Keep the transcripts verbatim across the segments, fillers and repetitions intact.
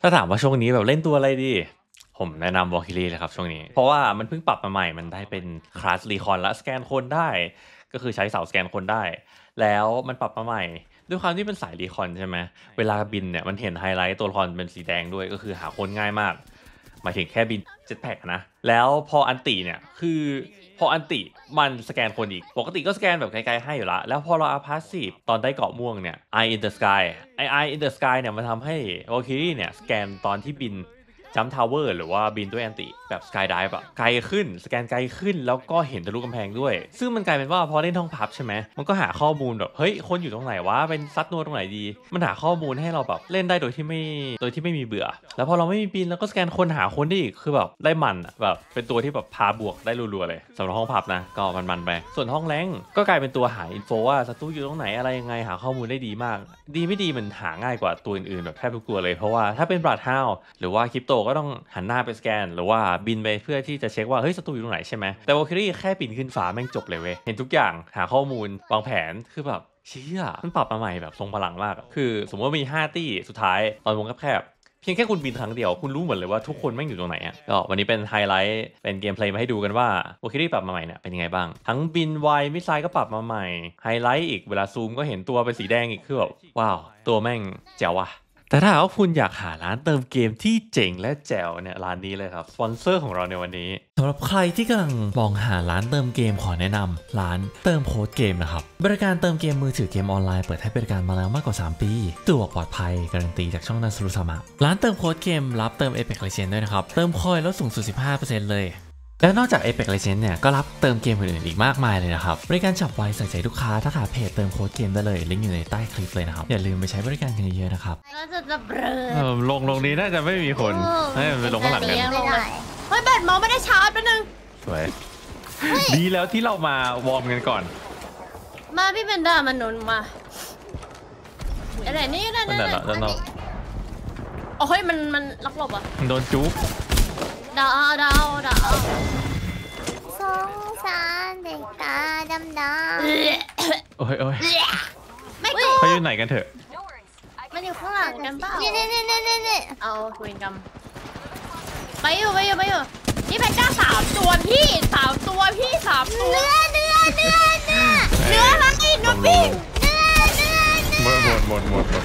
ถ้าถามว่าช่วงนี้แบบเล่นตัวอะไรดีผมแนะนำวอลคิรีเลยครับช่วงนี้เพราะว่ามันเพิ่งปรับมาใหม่มันได้เป็นคลาสรีคอนและสแกนคนได้ก็คือใช้เสาสแกนคนได้แล้วมันปรับมาใหม่ด้วยความที่เป็นสายรีคอนใช่ไหมเวลาบินเนี่ยมันเห็นไฮไลท์ตัวละครเป็นสีแดงด้วยก็คือหาคนง่ายมากหมายถึงแค่บินเจ็ตแพ็กนะแล้วพออันติเนี่ยคือพออันติมันสแกนคนอีกปกติก็สแกนแบบไกลๆให้อยู่ละแล้วพอเราอัพพาสซีฟตอนได้เกาะม่วงเนี่ย Eye in the Sky ไอ Eye in the Sky เนี่ยมันทำให้ Valkyrie เนี่ยสแกนตอนที่บินจัมป์ทาวเวอร์หรือว่าบินด้วยแอนติแบบสกายไดฟ์อะไกลขึ้นสแกนไกลขึ้นแล้วก็เห็นทะลุกำแพงด้วยซึ่งมันกลายเป็นว่าพอเล่นท้องพับใช่ไหมมันก็หาข้อมูลแบบเฮ้ยคนอยู่ตรงไหนวะเป็นซัดนัวตรงไหนดีมันหาข้อมูลให้เราแบบเล่นได้โดยที่ไม่โดยที่ไม่มีเบื่อแล้วพอเราไม่มีบินแล้วก็สแกนคนหาคนได้อีกคือแบบได้มันอะแบบเป็นตัวที่แบบพาบวกได้รัวๆเลยสำหรับห้องพับนะก็มันๆไปส่วนห้องแรงก็กลายเป็นตัวหาอินโฟว่าศัตรูอยู่ตรงไหนอะไรยังไงหาข้อมูลได้ดีมากดีไม่ดีมันหาง่ายกว่าตัวอื่นๆแบบแทบทุกตัวเลยเพราะว่าถ้าเป็นบราดฮาวหรือว่าคริปโตก็ต้องหันหน้าไปสแกนหรือว่าบินไปเพื่อที่จะเช็คว่าเฮ้ยศัตรูอยู่ตรงไหนใช่ไหมแต่วอลคิรี่แค่ปีนขึ้นฟ้าแม่งจบเลยเว้ยเห็นทุกอย่างหาข้อมูลวางแผนคือแบบเชี่ยมันปรับมาใหม่แบบทรงพลังมากคือสมมติว่ามีห้าตี้สุดท้ายตอนวงแคบเพียงแค่คุณบินครั้งเดียวคุณรู้หมดเลยว่าทุกคนแม่งอยู่ตรงไหนอ่ะก็วันนี้เป็นไฮไลท์เป็นเกมเพลย์มาให้ดูกันว่าวอลคิรี่ปรับมาใหม่เนี่ยเป็นยังไงบ้างทั้งบินไวมิสไซล์ก็ปรับมาใหม่ไฮไลท์อีกเวลาซูมก็เห็นตัวเป็นสีแดงอีกคือแบบว้าวตัวแม่งแจ๋วว่ะแต่ถ้าว่าคุณอยากหาร้านเติมเกมที่เจ๋งและแจ๋วเนี่ยร้านนี้เลยครับสปอนเซอร์ของเราในวันนี้สำหรับใครที่กำลังมองหาร้านเติมเกมขอแนะนำร้านเติมโค้ดเกมนะครับบริการเติมเกมมือถือเกมออนไลน์เปิดให้บริการมาแล้วมากกว่าสามปีสะดวกปลอดภัยการันตีจากช่องนันสุรุสามะร้านเติมโค้ดเกมรับเติม Apex Legends ด้วยนะครับเติมคอยลดสูงสุด สิบห้าเปอร์เซ็นต์ เลยและนอกจาก Apex Legends เนี่ยก็รับเติมเกมอื่นๆอีกมากมายเลยนะครับบริการฉับไวใส่ใจลูกค้าถ้าขาเพจเติมโค้ดเกมได้เลยลิงก์อยู่ในใต้คลิปเลยนะครับอย่าลืมไปใช้บริการกันเยอะๆนะครับก็จะจะเบลอลงลงนี้น่าจะไม่มีคนให้มันไปลงข้างหลังกันเฮ้ยแบตมองไม่ได้ชาร์จแป๊บนึงสวยดีแล้วที่เรามาวอร์มกันก่อนมาพี่เป็นด้ามันหนุนมาอะไรนี่นั่นนั่นนั่นโอ้ยมันมันล็อกหลบอ่ะโดนจุ๊บดาวดาวดาวสงสารเด็กตาดำดำโอ้ยโอ้ยไม่กูเขาอยู่ไหนกันเถอะมันอยู่ข้างหลังกันเปล่านี่นี่นี่นี่นี่เอาคุยกันไปอยู่ไปอยู่ไปอยู่นี่เป็นด้าสามตัวพี่สามตัวพี่สามตัวเนื้อเนื้อเนื้อเนื้อเนื้ออะไรเนื้อปิ้งเนื้อเนื้อหมดหมดหมดหมดหมด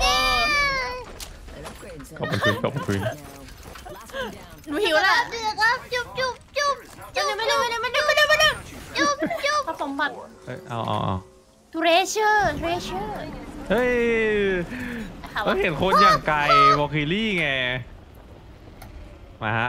ขอบคุณขอบคุณหนูหิวละเดือดครับจุ๊บจุ๊บจุ๊บจุ๊บไม่ได้ไม่ได้ไม่ได้ไม่ได้ไม่ได้จุ๊บจุ๊บสมบัติเอาเอาเอาทเรเชอร์ทเรเชอร์เฮ้ยเราเห็นคนอย่างไกลวอลคิรี่ไงมาฮะ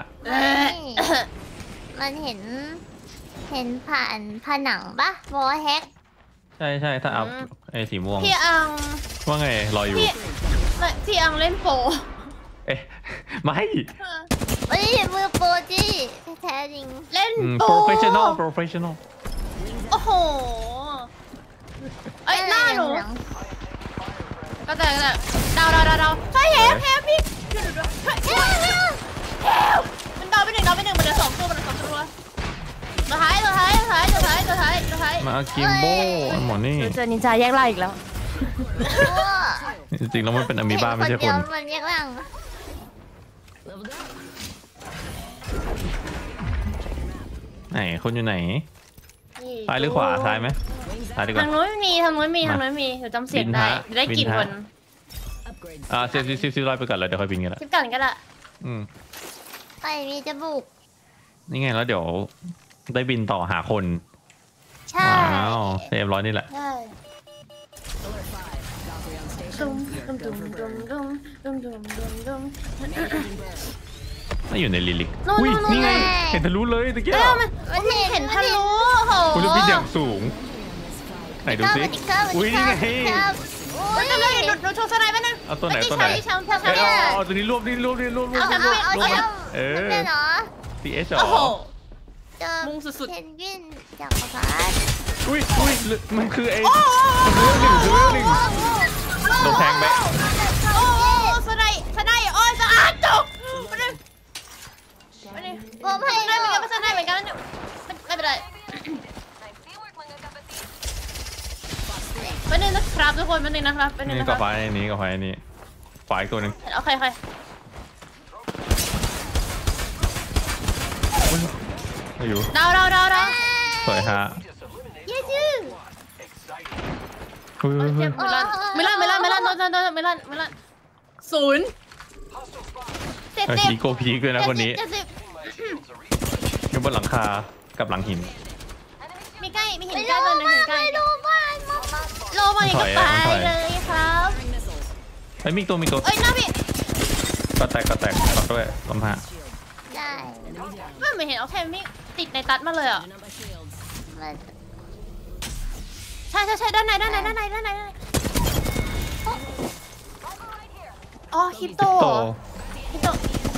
มันเห็นเห็นผ่านผนังปะวอลแฮกใช่ใช่ถ้าเอาไอ้สีม่วงพี่อังว่าไงรออยู่พี่อังเล่นโปเอ๊ะไม่ไม่เห็นมือโปรจี้แท้จริงเล่นโป professional professional โอ้โหไอ้หน้าหนูก็แต่แต่ดาวดาวดาวเฮ้ยเฮฟเฮฟพี่เฮฟเฮฟมันดาวไปหนึ่งดาวไปหนึ่งมันเหลือสองตัวมันเหลือสองตัวตัวท้ายตัวท้ายตัวท้ายตัวท้ายตัวท้ายตัวท้ายมากิมโบหมอนี่เจอนินจาแยกล่างอีกแล้วจริงๆแล้วมันเป็นอะมีบ้าไม่ใช่คนมันแยกล่างไหนคนอยู่ไหนซ้ายหรือขวาซ้ายไหมซ้ายดีกว่าทางนู้นมีทางนู้นมีทางนู้นมีเดี๋ยวจำเสียงได้ได้กี่คนอ่าเซฟซิฟซิฟไล่ไปก่อนเลยเดี๋ยวค่อยบินกันละซิฟกันก็ได้อืมไปมีจะบุกนี่ไงแล้วเดี๋ยวได้บินต่อหาคนใช่อ้าวเซฟร้อยนี่แหละใช่ดุมดุมดุมดุมดุมดุมดุมดุมดุมไม่อยู่ในลิลิกอุ้ยนี่ไงเห็นทะลุเลยตะกี้มันเห็นทะลุโหคุณบินอย่างสูงไหนดูสิอุ้ยนี่ไงอุ้ยทำไมหนูโชว์สไลด์ป่ะนะเอาตัวไหนตัวไหนเอาตัวนี้รวบนี่รวบนี่รวบรวบรวบรวบเออซีเอสเหรอมุงสุดๆเพนกวินจากพาร์ทอุ้ยอุ้ยมันคือไอ้มันคือหนึ่งคือหนึ่งโดนแทงไหมโอ้สไลด์สไลด์โอ้ยสะอาดจุกไม่ได้ผมให้ได้เหมือนกันไม่ได้เหมือนกันไม่เป็นไรไม่ได้นะครับทุกคนไม่ได้นะครับไม่ได้นี่นะคกับไฟนี้กับไฟนี้ฝ่ายตัวหนึ่งโอเคโอเคอยู่ดาวดาวดาวดาวสวยฮะเย้ชื่อเฮ้ยเฮ้ยเฮ้เจ็ยบไม่ลั่นไม่ลั่นไม่ลั่นไม่ลั่นโดนโดนไม่ลั่นไม่ลั่นศูนย์เจ็ดเฮ้ยสิบพีโกพีด้วยนะคนนี้เจ็ดสิบอยู่บนหลังคากับหลังหินมีใกล้มีหินไม่ใกล้รู้ตัวหนึงมาหินใกล้ไม่รู้บ้านมามาโลมาอย่างกับถตาอยยอะถอยเลยครับเฮ้ยมีตัวมีตัวเอ้ยหน้าพี่ก็แตกก็แตกตัดด้วยลำหาได้ไม่เหมือนเห็นเอาแทนไม่ติดในตัดมาเลยอ่ะมันใช่ใช่ใช่ด้านในด้านในด้านในด้านในด้านในอ๋อคริปโตโตเหรอคริปโต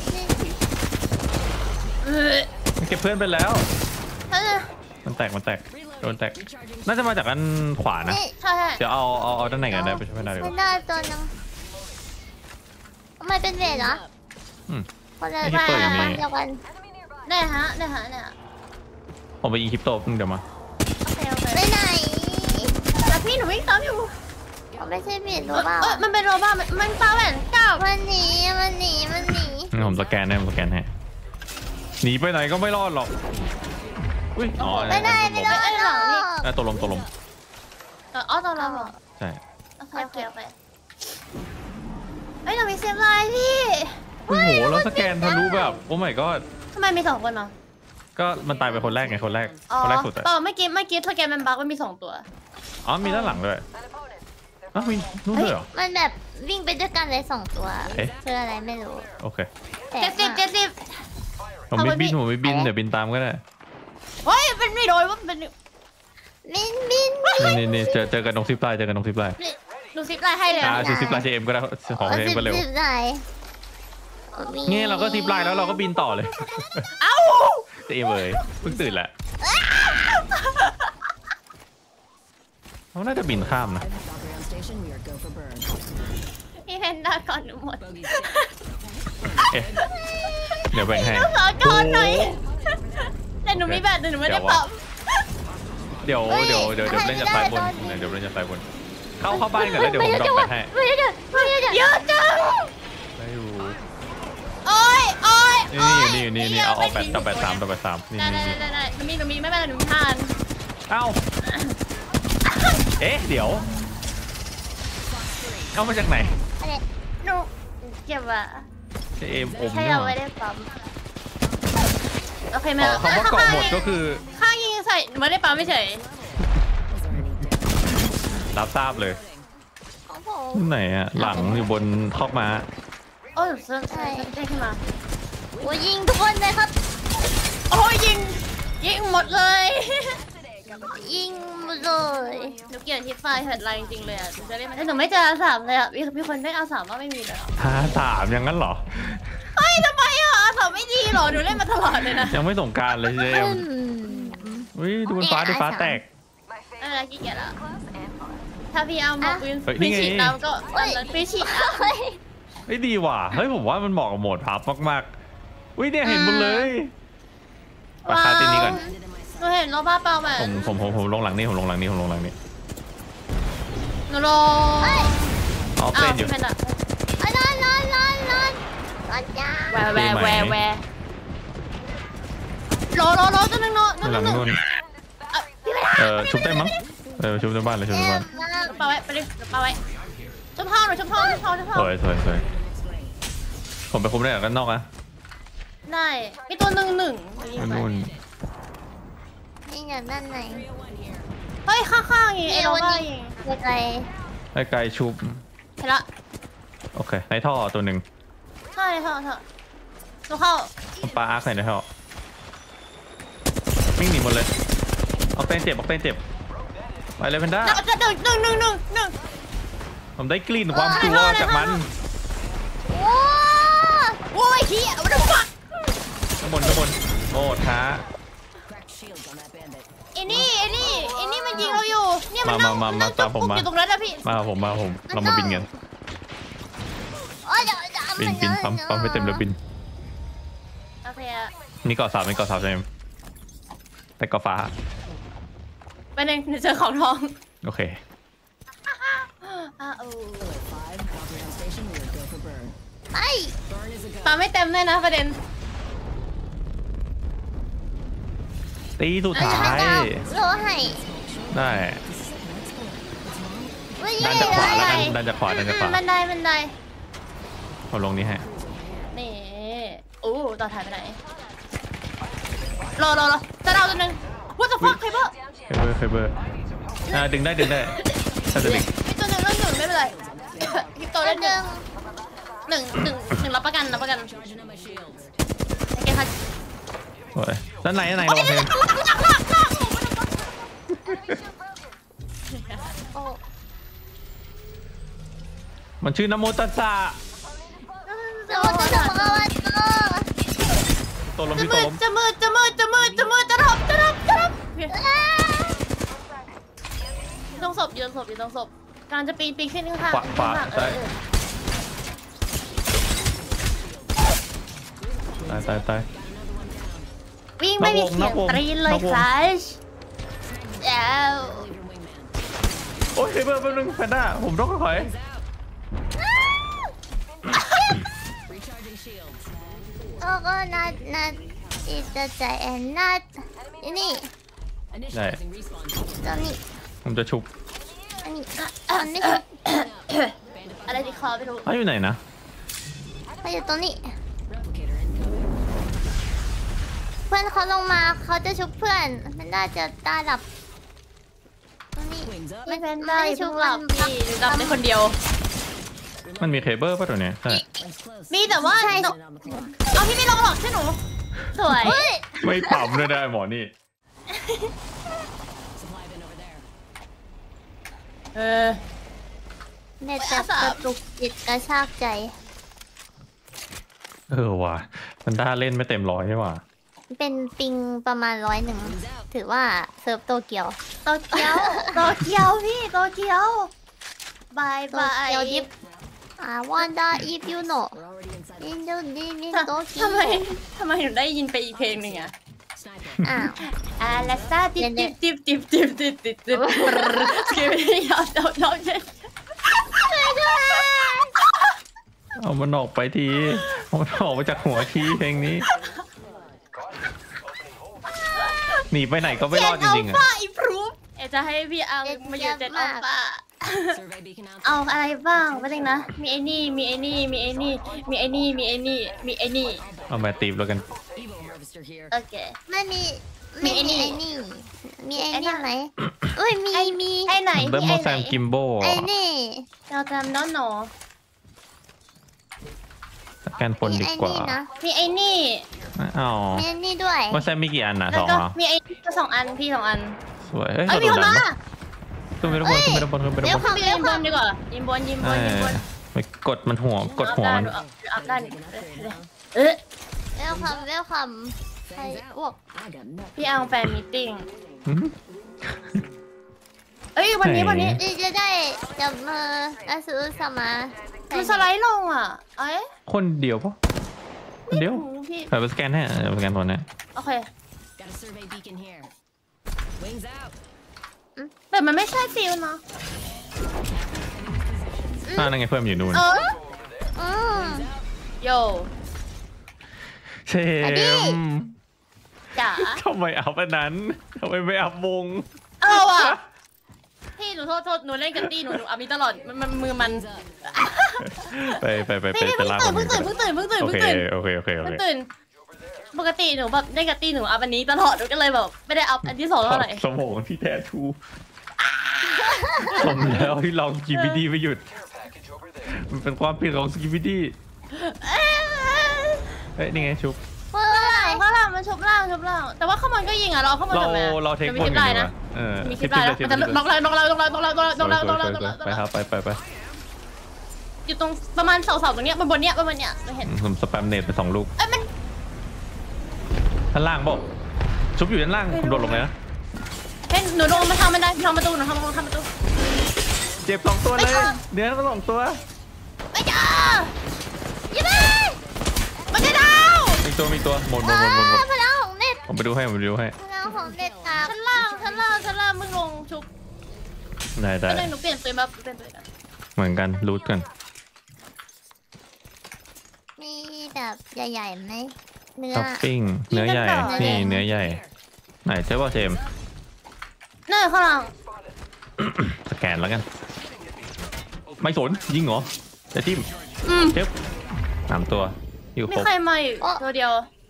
เออเก็บเพื่อนไปแล้วใช่ใช่มันแตกมันแตกโดนแตกน่าจะมาจากอันขวานะนี่ใช่ใช่เดี๋ยวเอาเอาเอาด้านไหนกันได้ไปช่วยเพื่อนได้ดีกไม่ว่าได้ตัวนึงทำไมเป็นเวทเหรออืมคนละไอ้ฮิปโปอยู่นี่เดียวกันได้ฮะได้ฮะได้ฮะผมไปยิงคริปโตเพิ่งเดี๋ยวมาโอเคโอเคไปไหนแต่พี่หนูวิ่งตามอยู่เขาไม่ใช่เวทหเอรืออเปล่าเออมันเป็นโรบ้ามันมันปาแหวนเก้ามันหนีมันหนีมันหนีงั้นผมสแกนให้ผมสแกนให้หนีไปไหนก็ไม่รอดหรอกอุ้ยอ๋อไม่ได้ไม่ได้หรอกอ่ะตัวลมตัวลมเอออ๋อตอนเราเหรอใช่โอเคโอเคโอเคเอ้ยเรามีเซฟไลน์พี่โอ้โหแล้วสแกนทะลุแบบโอ้ my god ทำไมมีสองคนเนาะก็มันตายไปคนแรกไงคนแรกอ๋อคนแรกสุดอะเปล่าเมื่อกี้เมื่อกี้สแกนมันบั๊กมันมีสองตัวอ๋อมีด้านหลังด้วยอ้าวมีนู่นด้วยเหรอมันแบบวิ่งไปด้วยกันเลยสองตัวเอ๊ะคืออะไรไม่รู้โอเคแต่เจ็ดสิบเจ็ดสิบผมไม่บินทำไมพี่ผมไม่บินเดี๋ยวบินตามก็ได้เฮ้ยเป็นไม่โดยว่าเป็นบินบินบินนี่นี่เจอเจอกันตรงซิปไลน์เจอกันตรงซิปไลน์นี่ดูซิปไลน์ให้เลยอ่าอะซิซิปไลน์เจเอ็มก็ได้ของเอ็มก็เร็วสิบไหนงี้เราก็ซิปไลน์แล้วเราก็บินต่อเลยเอ้าเจเอ็มเอ๋ยเพิ่งตื่นแหละเขาน่าจะบินข้ามนะพี่เพนด้าก่อนหนูหมดเอ๊ะเดี๋ยวแบ่งให้ขอก่อนหน่อยแต่หนูมีแบบแต่หนูไม่ได้ปั๊มเดี๋ยวเดี๋ยวเดี๋ยวเดี๋ยวเล่นจากซ้ายบนเดี๋ยวเล่นจากซ้ายบนเข้าเข้าบ้านก่อนแล้วเดี๋ยวผมดรอปไปให้ไม่ได้ไม่ได้เยอะจังได้อยู่โอ้ยโอ้ยนี่นี่อยู่นี่นี่เอาเอาแปดต่อแปดสามต่อแปดสามนี่ได้นี่ได้นี่ได้ได้หนูมีหนูมีไม่เป็นไรหนูมีทานเอ้าเอ๊ะเดี๋ยวเอามาจากไหนอะไรหนูเก็บอะเจเอ็มอมใช่เนี่ยเราไม่ได้ปั๊มโอเคไหมอ๋อคำว่าเกาะหมดก็คือข้างยิงใส่ไม่ได้ปั๊มไม่เฉยรับทราบเลยของผมไหนอะหลังอยู่บนคอกม้าโอ้ยเส้นเส้นเส้นขึ้นมาโอ้ยิงทุกคนเลยครับโอ้ยยิงยิงหมดเลยยิงหมดเลยหนูเกลียดทิปไฟเหิดไลน์จริงๆเลยอ่ะหนูจะได้ไม่หนูไม่เจออาสามเลยอ่ะมีมีคนได้อาสามว่าไม่มีเลยเหรอท้าสามอย่างนั้นเหรอเฮ้ยทำไมอ่ะอาสามไม่ดีเหรอหนูเล่นมาตลอดเลยนะยังไม่สงกรารเลยเจเอ็มอืมอุ้ยดูบนฟ้าดูฟ้าแตกอะไรขี้เกียจอ่ะถ้าพี่เอามาปืนเฮ้ยนี่ปืนไงฉีดน้ำก็ปืนฉีดน้เฮ้ยเฮ้ยดีว่ะเฮ้ยผมว่ามันเหมาะกับโหมดพับมากๆอุ้ยเนี่ยเห็นหมดเลยปาคาตีนี้ก่อนหนูเห็นโรบ้าเปล่าไหมผมผมผมผมลงหลังนี้ผมลงหลังนี้ผมลงหลังนี้หนูลงเอาเต้นอยู่เป็นอะอ่ะนอนนอนนอนนอนนอนจ้าแวร์แวร์แวร์แวร์โลโลโลตัวนึงโลตัวหลังนึงนู่นอ่ะพี่ไม่ได้เออชุบได้มั้งเออชุบในบ้านเลยชุบในบ้านปาไว้ไปดิปาไว้ชุบทองหนูชุบทองชุบทองชุบทองสวยสวยสวยผมไปคุมได้กันนอกนะได้มีตัวหนึ่งหนึ่งนู่นนี่อยู่ด้านในเฮ้ยข้างๆยิงไอ้โรบ้ายิงไกลไอ้ไกลชุบเห็นละโอเคในท่อตัวหนึ่งใช่เถอะเถอะหนูเข้าปลาอาร์คใส่ในท่อวิ่งหนีหมดเลยออกเต้นเจ็บออกเต้นเจ็บไปเลยเพนด้าหนึ่งหนึ่งหนึ่งหนึ่งหนึ่งผมได้กลิ่นความกลัวจากมันๆโอ้โอ้ยเฮียมันฟักข้างบนข้างบนโอ้ท้าไอ้นี่ไอ้นี่ไอ้นี่มันยิงเราอยู่เนี่ยมันมามามาตามผมมาอยู่ตรงนั้นนะพี่มาผมมาผมเรามาบินกันโอ้เดี๋ยวจะบินบินปั๊มปั๊มไปเต็มแล้วบินโอเคอะนี่เกาะสามนี่เกาะสามใช่ไหมแต่เกาะฟ้าไปหนึ่งเจอของทองโอเคอ่ะเออไปปาไม่เต็มเลยนะประเด็นตีสุดท้ายโลให้ได้ไม่ดัใช่นจากขวาเลแล้วยกันดันจากขวาดันจากขวาบันไดบันไดผมลงนี้ให้นี่โอ้ต่อถ่ายไปไหนรอรอรอจะเดาตัวหนึ่ง what the fuck ใครบ้าเคเบิร์เคเบิร์อ่าดึงได้ดึงได้ถ้าจะดึงมีตัวหนึ่งเรื่องหนึ่งไม่เป็นไรมีตัวตัวเรื่องหหนึ่นึ่งงหนึ่งหนึ่งรับประกันรับประกันโอเคค่ะโอ้ยด้านไหนด้านไหนลงเพลงโอ้มันชื่อนโมตัสสะจะมาจะมาวันก็ตัวลมจะที่ตัวมืลดมจะมืดจะมืดจะมืดจะมืดจะรับจะรับจะรับยืนตรงศพยืนศพยืนตรงศพกำลังจะปีนปีนขึ้นข้างขวาขวาข้างเอซ้ายอตายตายตายวิ่งไม่มีเสียงตรีนเลยคลาชแล้วโอ้ยเคเบิร์แป๊บนึงแพนด้าผมต้องถอยโอ้ก็นัดนัดอีกจะใจแอนนัดนี่ได้ตัวนี้ผมจะชุบอันนี้อันนี้อะไรที่คอไม่รู้อ้าวอยู่ไหนนะเขาอยู่ตรงนี้ เพื่อนเขาลงมาเขาจะชุบเพื่อนมันน่าจะตาหลับตรงนี้ไม่เป็นได้ชุบหลับพี่หลับได้คนเดียวมันมีเคเบิร์ป่ะตัวเนี้ยใช่มีแต่ว่าเอาพี่ไม่ลงหรอกใช่หนูสวยเฮ้ยไม่ปั๊มเลยได้หมอนี่เออเน็ตแต่กระตุกจิตกระชากใจเออว่ะแพนด้าเล่นไม่เต็มร้อยใช่ป่ะเป็นปิงประมาณร้อยหนึ่งถือว่าเซิร์ฟโตเกียวโตเกียวโตเกียวพี่โตเกียวบายโตบายเกียวยิบอ่าวันดาอีฟยูโนอินโดนีเซียโตเกียวทำไมทำไมหนูได้ยินไปอีกเพลงหนึ่งอะอ้าวอาลาซาติบติบติบติบติบติบติบติบสกิลยาวเดาเดาเช่นเอามันออกไปทีเอามันออกไปจากหัวทีเพลงนี้หนีไปไหนก็ไม่รอดจริงๆเจ็ดอะอัลฟาอีพรูฟเอจะให้พี่อังมาอยู่เจ็ดอัลฟาเอาอะไรบ้างไม่ได้นะมีไอ้นี่มีไอ้นี่มีไอ้นี่มีไอ้นี่มีไอ้นี่มีไอ้นี่เอามาตีบแล้วกันโอเคไม่มีมีไอ้นี่ไอ้นี่มีไอ้นี่ไหมเอ้ยมีมีไอ้ไหนเดมีมโมไอ้แซไหนมกิมโบไอ้นี่เราจำน้องหนอสแกนปนดีกว่ามีไอ้นี่นะมีไอ้นี่อ๋อมีไอ้นี่ด้วยโมแซมมีกี่อันนะแล้สวองก็เหรอมีไอ้นี่ก็สองอันพี่สองอันสวยเฮ้ยเอ้ยมีเราคนโดนมาดันปะขึ้นไปด้านบนขึ้นไปด้านบนขึ้นไปด้านบนพี่ยิมบนดีกว่ายิมบนยิมบเอนยิมบอน ไปกดมันหัวกดหัวมันอัพได้เอ๊ะเวลคัมเวลคัมใครอ้วกพี่อังแฟนมีติ้งหืมเอ้ยวันนี้ไหนวันนี้ดีจะได้จับมืออาซูสมามันสไลด์ลงอ่ะเอ้ยคนเดียวปะคนเดียวพี่ใส่ไปสแกนให้เออสแกนตัวนี้โอเคแต่มันไม่ใช่ฟิลเนาะอ่านั่นไงเพื่อนมันอยู่นู่นเอออืมโยเชอันนี้มจ๋าทำไมอัพอันนั้นทำไมไม่อัพวงเออว่ะพี่หนูโทษโทษหนูเล่นกับตี้หนูหนูอัพนี้ตลอดมันมันมือมันไปไปไปไปพี่ไปเพิ่งลากตื่นคเพิ่งตื่นเพิ่งตื่นเพิ่งตื่นโอเพิ่งเคตื่นโอเคโอเคโอเพิ่เคงตื่นปกติหนูแบบเล่นกับตี้หนูอัพอันนี้ตลอดหนูก็เลยแบบไม่ได้อัพอันที่สองเท่าไหร่สมองที่แท้ทูสมแล้วที่ลองสกิบิดี้ไม่หยุด มันเป็นความผิดของสกิบิดี้เฮ้ยนี่ไงชุบเพื่ออะไรข้างล่างมันชบล่างชบล่างแต่ว่าข้างบนก็ยิงอ่ะเราเอาข้างบนเราทำไมอะเราเทคมีบอลคลิอปยู่ได้ดีนะกว่าเออมีคลิปได้นะมันจะน็อกแล้วน็อกแล้วน็อกแล้วน็อกแล้วน็อกแล้วน็อกแล้วน็อกแล้วน็อกแล้วไปครับไปไปไปอยู่ตรงประมาณเสาๆตรงเนี้ยบนบนเนี้ยบนบนเนี้ยเราเห็นผมสแปมเน็ตไปสองลูกเอ้ยมันด้านล่างบอกชุบอยู่ด้านล่างผมโดดลงเลยนะเห็นหนูลงมาทำมันได้ทำประตูหนูทำทำประตูเจ็บสองตัวเลยเนื้อสองตัวไม่เจอยังไงมันจะดาวมีตัวมีตัวหมดหมเอดหมดหมดหมอดพลังของเน็ตผมไปดูให้ผมไปดูให้พลังของเน็ตครับชั้นล่างชั้นล่างชั้นล่างมึงลงชุบได้ได้ไม่ได้หนูเปลี่ยนปืนมาเปลี่ยนปืนกันเหมือนกันรูทกันมีแบบใหญ่ๆไหมเนื้อท็อปปิ้งเนื้อใหญ่นี่เนื้อใหญ่ไหนเจ๊ว่าเจมส์นั่นข้างหลังสแกนแล้วกัน ไม่สนยิงเหรอจะจิ้มอืมเจ็บสามตัวอยู่คไม่รบใครมาอีกตัวเดียว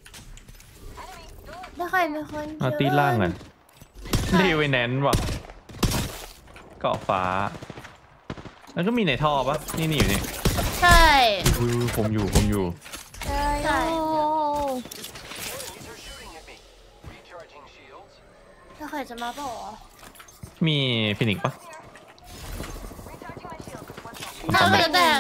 ไม่ใครไม่คนเอาตีล่างกันเดเวแนนว่ะเกาะฟ้า แล้วก็มีในท่อปะนี่นี่อยู่นี่ใช่อุ้ยผมอยู่ผมอยู่ใช่ใช่ ถ้าใครจะมาบอกมีฟินิกซ์ปะถ้าใครจะแตก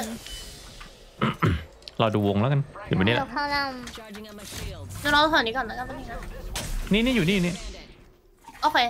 เราดูวงแล้วกันเดี๋ยววันนี้เดี๋ยวข้างล่างเดี๋ยวเราถอนนี้ก่อนแล้วกันแป๊บนึงนะนี่นี่อยู่นี่นี่โอเค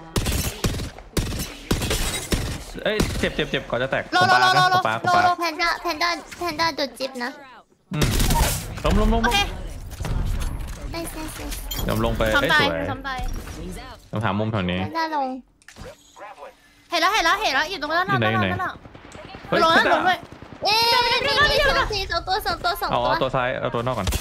เอ้ยเจ็บเจ็บเจ็บก่อนจะแตกรอปลารอรอรอปลาปรอลารอแพนด้าแพนด้าแพนด้าดูดจิ๊บนะอืมล้มล้มล้มโอเคได้ใช่ใช่เดี๋ยวลงไปเอ้ยทำตายสวยทำตายต้องหามุมแถวนี้แพนด้าลงเห็นแล้วเห็นแล้วเห็นแล้วอยู่ตรงด้านล่างอยู่ไหนด้านล่างอยู่ไหนด้านล่างเฮ้ยลงนะลงด้วยเอ๊ะมีมีสองสี่สองตัวสองตัวสองเอาตัวเอาตัวซ้ายเอาตัวนอกก่อน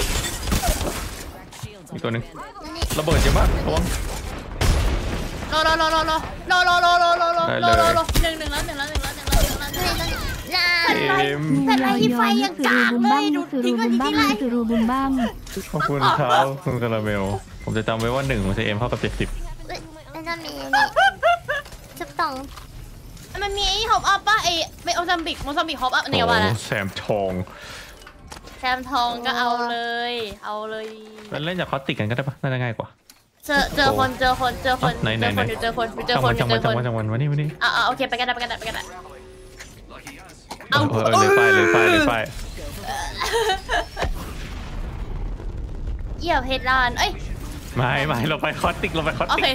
อีกตัวหนึงนี่ระเบิดเยอะมากระวังรอรอรอรอรอรอรอรอรอรอรอได้รเลอย รอรอหนึ่งหนึ่งแล้วหนึ่งแล้วหนึ่งแล้วหนึ่งแล้วหนึ่งแล้วหนึ่งนี่แล้วตัวนี้น่าเกมแต่ไรที่ไฟยังกากเลยดูสุทิ้งรูกันบุมทิ้บ้างงไรสุรูบุมบ้างขอบคุณครับคุณคาราเมล ผมจะจำไว้ว่าหนึ่งมันจะเอ็มเท่ากับเจ็ดสิบแพนด้ามีนี่ชุบต่องมันมีไอ้ฮอปอัพป่ะไอ้ไม่โอซัมบิกโมซัมบิกฮอปอัพเนี่ยว่าแล้วแซมทองแซมทองก็เอาเลย เอาเลยเล่นจากคอสติกกันก็ได้ปะน่าจะง่ายกว่าเจอเจอคนเจอคนเจอคนไหนเจไหนอไหคน นอยู่เจอคนอยู่เจอจังคหวัน นอจังยู่หเจวันอจัคงหวัน นจังหวันวันนี้วันนี้อ่าโอเคไปกันได้ไปกันได้ไปกันได้เออเออเลยไฟเลยไฟเลยไฟเหยียบเฮดลานเอ้ยไม่ไม่เราไปคอสติกเราไปคอสโอติเคก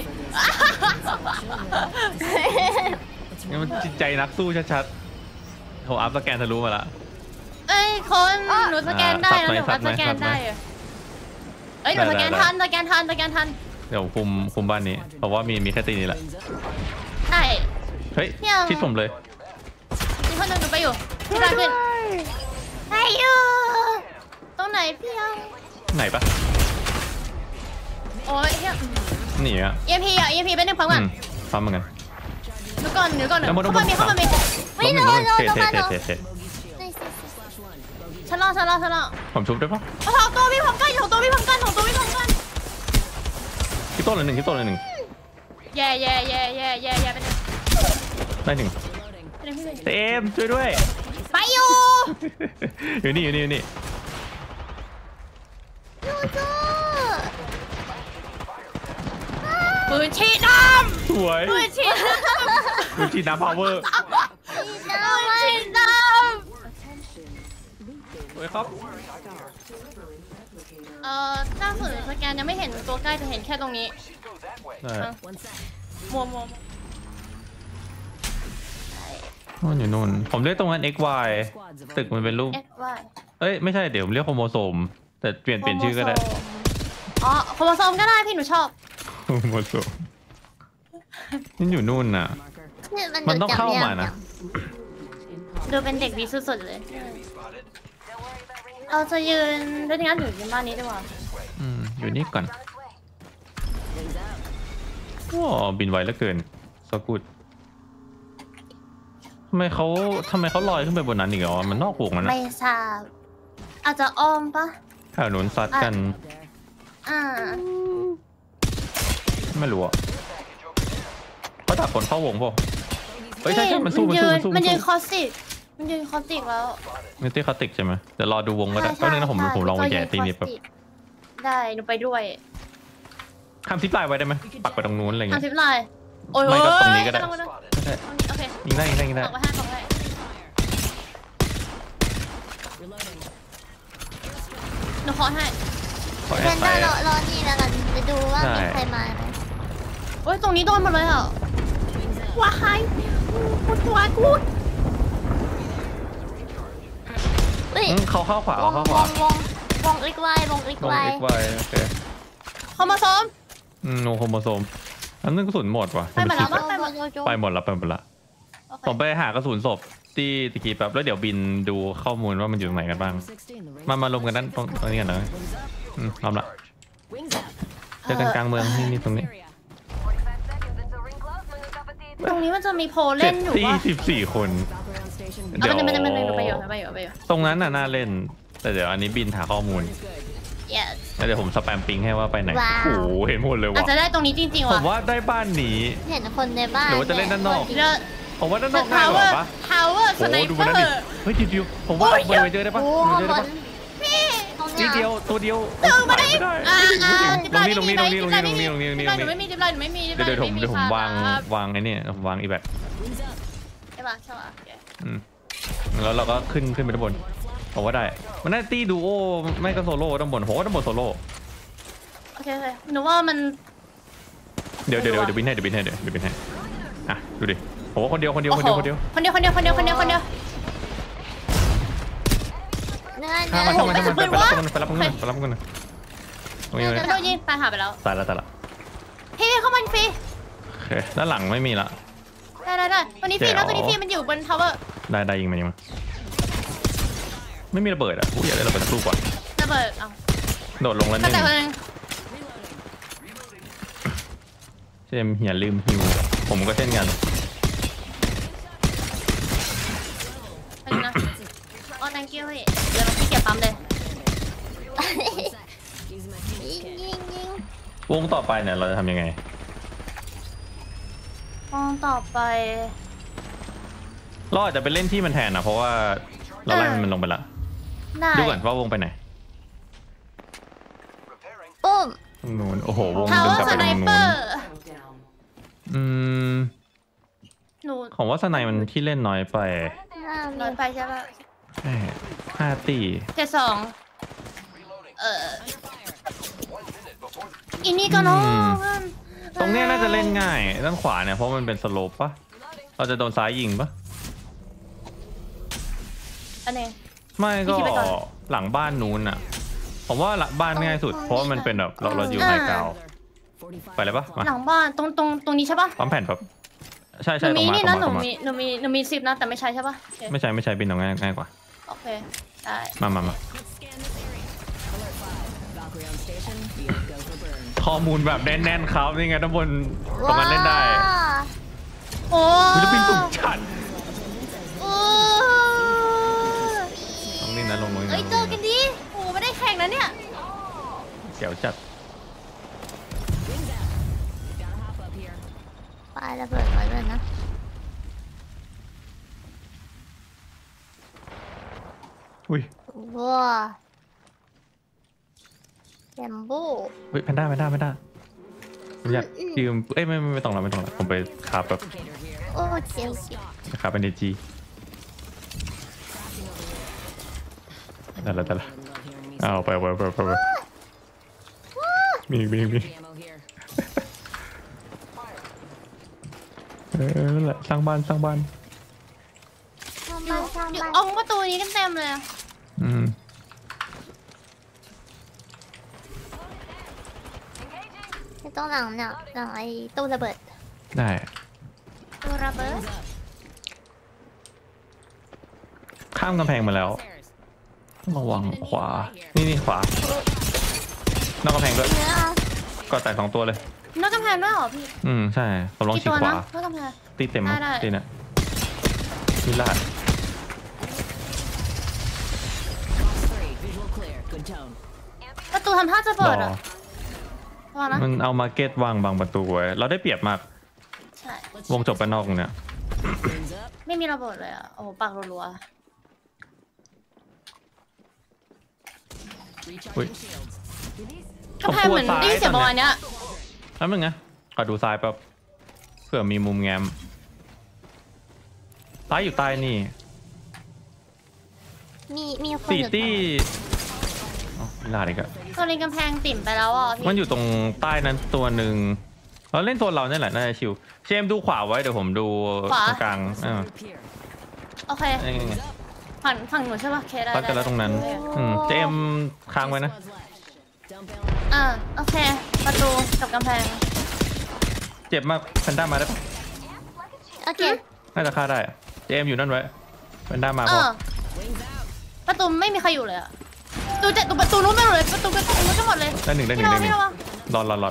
นี่มันจิตใจนักสู้ชัดๆโหอัพสแกนทะลุมาละเอ้ยคนหนูสแกนได้อ่านะหนูซัอัดพไหมสแกซันดไหมได้อะเอ้ยหนูสแกนได้ได้ทันสแกนทันสแกนทันเดี๋ยวคุมคุมบ้านนี้ เพราะว่ามีมีแค่ตีนี้แหละได้เฮ้ยเนี่ยชิดผมเลยมีคนหนึ่งหนูไปอยู่พี่ตาขึ้นไปอยู่ตรงไหนพี่ยังไหนปะโอ้ยเฮียหนีอ่ะเอ็มพีอ่ะเอ็มพีเป็นหนึ่งพังก่อนอืมพร้อมเหมือนกันหนูก่อนหนูก่อนหนูแล้วหมดเข้ามามีหมดเข้ามามีไม่ล้มโดหนึ่งนล้มโดหนึ่นงลเทงเทมาเทเทนี่สิฉันรอฉันรอฉันรอผมชุบได้ปะเอาสองตัวพี่พร้อมกันสองตัวพี่พร้อมกันสองตัวพี่พร้อมกันคลิปต้นเลยหนึ่งคลิปต้นเลยหนึ่งแย่แย่แย่แย่แย่แย่เป็นหนึ่งได้หนึ่งเป็นหนึ่งพี่เป็นหนึ่งเต็มช่วยด้วยไปอยู่อยู่นี่อยู่นี่อยู่นี่ยูจูปืนฉีดน้สวยำปืนฉีดน้ำดูชีน้ำพาวเวอร์น้าปืนไว้ฉีดน้สวยครับำเอ่อหน้าสื่อสแกนยังไม่เห็นตัวใกล้จะเห็นแค่ตรงนี้ได้มัวมัวนู่นอยู่นู่นผมเรียกตรงนั้น x y ตึกมันเป็นรูปเอ็กซ์ว่ายเอ้ยไม่ใช่เดี๋ยวผมเรียกโครโมโซมแต่เปลี่ยนเปลี่ยนชื่อก็ได้อ๋อโครโมโซมก็ได้พี่หนูชอบโครโมโซมนี่อยู่นู่นน่ะคือมันมันต้องเข้าดูดจับมานะดูเป็นเด็กดีสุดๆเลยเราจะยืนด้วยงั้นอยู่ยืนบ้านนี้ดีกว่าอืมอยู่นี่ก่อนว้าบินไวเหลือเกินสกุดทำไมเขาทำไมเขาลอยขึ้นไปบนนั้นอีกเหรอมันนอกวงแล้วนะไม่ทราบอาจจะอ้อมปะแถวนู้นซัดกันอ่าไม่รู้อ่ะเขาดักคนเข้าวงป่ะเฮ้ยใช่ใช่มันสู้มันยืสู้นมันสู้มันยืนคอสติกมันยืนคอสติกแล้วมันตีคาติกใช่ไหมเดี๋ยวรอดูวงก็ได้แป๊บนึงนะผมผมลองไปแย่ตีนิดแบบได้หนูไปด้วยคำซิปไลน์ไว้ได้ไหมปักไปตรงนู้นอะไรทำเงี้ยซิปไลน์โอ้ยไม่ก็ตรงนี้ก็ได้ำลังมาโอเคยิงได้ยิงได้ยิงได้ตอกไปให้ตอกไปให้หนูขอให้ขอแพแอดนไปด้ารอรอนี่แล้วกันไปดูว่าใช่มีใครมาไหมโอ้ยตรงนี้โดนหมดเลยอ่ะว้ายกูตัวกูเฮ้ยอืมเขาเข้าขวาวงเขาเข้าว ขวางวงวงอีกไววงอีกลงไวเอ็กไวโอเคเขามาซ้อมอืมโนโครโมโซมอันนึงกระสุนหมดว่ะไปหมดแล้วโจปะโจโจโจไปหมดละไปหมดละโอเคผมไปหากระสุนศพที่ตะกี้แป๊บแล้วเดี๋ยวบินดูข้อมูลว่ามันอยู่ตรงไหนกันบ้าง มามารวมกันด้านตรงตรงนี้กันนะอืมพร้อมละโอเคเจอกันกลางเมืองนี่นี่ตรงนี้ตรงนี้มันจะมีโพลเจ็เล่ดนอยู่สี่ว่าสิบสี่คนเอาไปไปไปไปไปอยู่ไปอยู่ไปอยู่ตรงนั้นน่ะน่าเล่น แต่เดี๋ยวอันนี้บินหาข้อมูล yes แล้วเดี๋ยวผมสแปมปิงให้ว่าไปไหนว้าวโอ้โหเห็นหมดเลยอาจว่ะจะได้ตรงนี้จริงๆผว่ะมว่าได้บ้านนี้เห็นคนในบ้านหรือว่าจะเล่นด้านนอกเลือดผมว่าด้านนอกทาง่ายวเวกอว่าร์ปะทาวเวอร์สโอ้ไนโหดูเปมันอนั่นดิร์เฮ้ยเดียวๆผมว่าโอ้ยเบอร์ไวเจอได้ปะโอ้เบอร์ไวเจอคได้นปะพี่ตรงนิเนี้ดยเดียวตัวเดียวเติมมาได้ไม่ได้อ่าอ่าตรงนี้ตรงนี้ตรงนี้ตรงนี้ตรงนี้ตรงนี้ตรงนี้หนูไม่มีดิบไลน์หนูไม่มีดิบไลเดี๋ยวน์เดี๋ยวผมเดี๋ยวผมวางวางไอ้นี่ผมวางอีแบตใช่ป่ะใช่ป่ะอืมแล้วเราก็ขึ้นขึ้นไปด้านบนผมว่าได้มันน่าตีดูโอไม่ก็โซโล่ด้านบนผมว่าด้านบนโซโล่โอเคโอเคหนูว่ามันเดี๋ยวเดี๋ยวเดี๋ยวเดี๋ยวบินให้เดี๋ยวบินให้เดี๋ยวเดี๋ยวบินให้อ่ะดูดิผมว่าคนเดียวคนเดียวคนเดียวคนเดียวคนเดียวคนเดียวคนเดียวคนเดียวคนเดียวเนื้อข้าเนื้มาอข้ามาข้ามาไปรับกันไปรับกันไปรับกันตรงนี้เลยโดนยิงตายหาไปแล้วตายแล้วตายแล้วพี่เข้ามาฟรีโอเคด้านหลังไม่มีละได้ได้ได้ตัวนี้ฟรีนะตัวนี้ฟรีมันอยู่บนทาวเวอร์ได้ได้ยิงมันยิงมันไม่มีระเบิดอ่ะกูอยากได้ระเบิดสักลูกว่ะระเบิดเอาโดดลงแล้วหก็นึ่งแต่คนนึงเจมส์อย่าลืมฮิวผมก็เช่นกันอันนี้นะโอ้ thank you พี่เดี๋ยวพี่เก็บปั๊มเลยยิงยิงยิงวงต่อไปเนี่ยเราจะทำยังไงมองต่อไปเราอาจจะไปเล่นที่มันแทนนะเพราะว่าเราไล่มันลงไปละได้ดูก่อนว่าวงไปไหนปุ้มตรงนู้นโอ้โหวงทาวเวดึองกลับร์สไปไนตรงเปอนู้นร์อืมหนูผมว่าสไนมันที่เล่นน้อยไปน่าน้อยไปใช่ปะแค่ห้าตีเจ็ดสองเอออีนี่ก็น้องตรงเนี้ยน่าจะเล่นง่ายด้านขวาเนี่ยเพราะมันเป็นสโลปปะเราจะโดนซ้ายยิงปะอันนี้ไม่ก็พี่คิดไปก่อนหลังบ้านนู้นอ่ะ ผมว่าหลังบ้านง่ายสุด เพราะว่ามันเป็นแบบเราเราอยู่ไฮกราวด์ไปเลยปะมาหลังบ้านตรงตรงตรงนี้ใช่ปะปั๊มแผ่นแบบใช่หนูใช่ตรมีงมานี่ตรนะงหนูมาตรงมามีหนูมีหนูมีสิบนะแต่ไม่ใช่ใช่ปะโอเคไม่ใช่ไม่ใช่บินตรงง่ายง่ายกว่าโอเคได้มามามาข้อมูลแบบแน่นๆครับนี่ไงด้านบนตรงนั้นเล่นได้โอ้วิลปินสูงชันโอ้ตรงนี้นะลงลงเอ้ยเจอกันดิโอ้ไม่ได้แข่งนะเนี่ยเดี๋ยวจัดปาระเบิดไว้ด้วยนะอุ้ยว้าแจมโบ้เฮ้ยแพนด้าแพนด้าแพนด้าผมอยากยืมเอ้ยไม่ไม่ไม่ต้องแล้วไม่ต้องแล้วผมไปคาบแบบโอ้เจียวเจียวคาบเป็นเดจีแต่ละแต่ละเอาไปไปไปไปไปมีอีกมีอีกมีอีกเออนั่นแหละสร้างบ้านสร้างบ้านทำบ้านสร้างอยู่บ้านอองประตูนี้กันเต็มเลยอะอืมไม่ต้องหลังเนี่ยหลังไอ้ตู้ระเบิดได้ตัวระเบิดข้ามกำแพงมาแล้วระวังขวานี่นี่ขวานอกกำแพงด้วยเนื้อก็แตกสองตัวเลยนอกกำแพงด้วยเหรอพี่อืมใช่ผมลองกี่ฉีกตัวขนะวานอกกำแพงตีเต็มมั้ยได้ได้ตีน่ะมีลาดประตูทำท่าจะรเปิอดอะระวังนะมันเอามาร์เก็ตวางบังประตูไว้เราได้เปรียบมากใช่วงจบกันนอกตรงเนี้ยไม่มีระเบิดเลยอะโอ้โหปากรัวอุ้ยๆกำแพงเหมือนได้ยินเสียงประมาณเนี้ยแล้วมึงไงขอดูซ้ายแป๊บเผื่อมีมุมแง้มซ้ายอยู่ใต้นี่มีมีคนสี่อยู่ตี้อ๋อไม่ลาดอีกอะตัวนี้กำแพงติ่มไปแล้วอ่ะมันพี่อยู่ตรงใต้นั้นตัวหนึ่งเราเล่นตัวเราเนี่ยแหละน่าจะชิวเชมดูขวาไว้เดี๋ยวผมดูตรงกลางอ่าโอเคไอ้ไงฝั่งฝั่งหนูใช่ปะเคได้พัดกันแล้วตรงนั้นอืมเจมค้างไว้นะอ่าโอเค ประตูกับกำแพงเจ็บมากแพนด้ามาได้ปะโอเคน่าจะฆ่าได้อะเจมอยู่นั่นไว้แพนด้ามาเอพออประตูไม่มีใครอยู่เลยอะตูเจ็ดตูประตูนู้นไม่หมดเลยประตูประตูนู้นก็หมดเลยได้หนึ่งได้หนึ่พี่งระวัได้งหนึ่งพี่ระวังรอดรอดรอด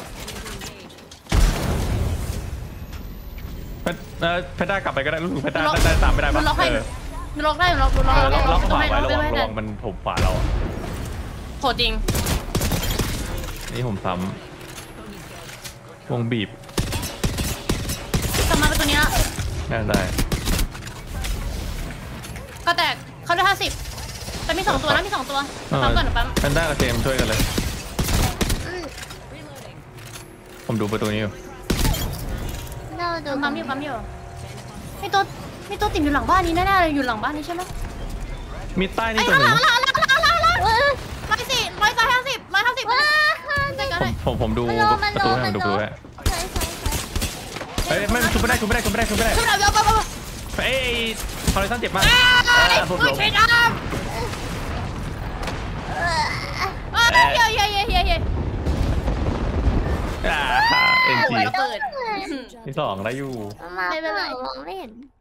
เพชรเออเพชรได้กลับไปก็ได้รู้สึกเพชรได้ได้ตามไม่ได้หนูปะล็อกให้เออหนูล็อกได้หนูล็อกหนูล็อกเออล็อกล็อกขวาให้ไว้ระวังให้ระวังมันถมขวาเราอะโหจริงนี่ผมซ้ำวงบีบกลับมาเป็นตัวนี้ละน่าได้ก็แตกเขาได้ห้าสิบแต่มีสองตัวนะมีสองตัวปั๊มก่อนหนูปั๊มแพนด้ากับเจมส์ช่วยกันเลย ผมดูประตูนี้อยู่เราดูปั๊มอยู่ปั๊มอยู่มีตัวมีตัวติ่มอยู่หลังบ้านนี้แน่ๆเลยอยู่หลังบ้านนี้ใช่ไหมมีใต้นี่ไอ้ตัวข้างหหนึ่ลังงหลังหลังหลังหลังหลังร้อยสี่ร้อยสามห้าสิบร้อยห้าสิบว้าได้กันผเลมยผมผมดูมันโลมันประโลตูให้มัผนมดูโลประตูให้ใช่ใช่ใช่เฮ้ยไม่ชุบไม่ได้ชุบไม่ได้ชุบไม่ได้ชุบไม่ได้ขึ้นมาเดี๋ยวปั๊มปั๊มเอ้ยคอร์เรชั่นเจ็บมากไอ้ผมผู้ล้มชายดำอ่าได้เฮียเฮียเฮียเฮียเฮียอ่าเอ็นจีระเบิดที่สองได้อยู่มาไม่เป็นไรมองไม่เห็น